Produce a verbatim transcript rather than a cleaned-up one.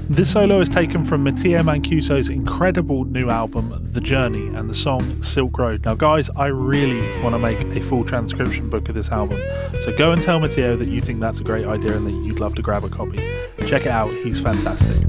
This solo is taken from Matteo Mancuso's incredible new album, The Journey, and the song Silk Road. Now guys, I really want to make a full transcription book of this album, so go and tell Matteo that you think that's a great idea and that you'd love to grab a copy. Check it out, he's fantastic.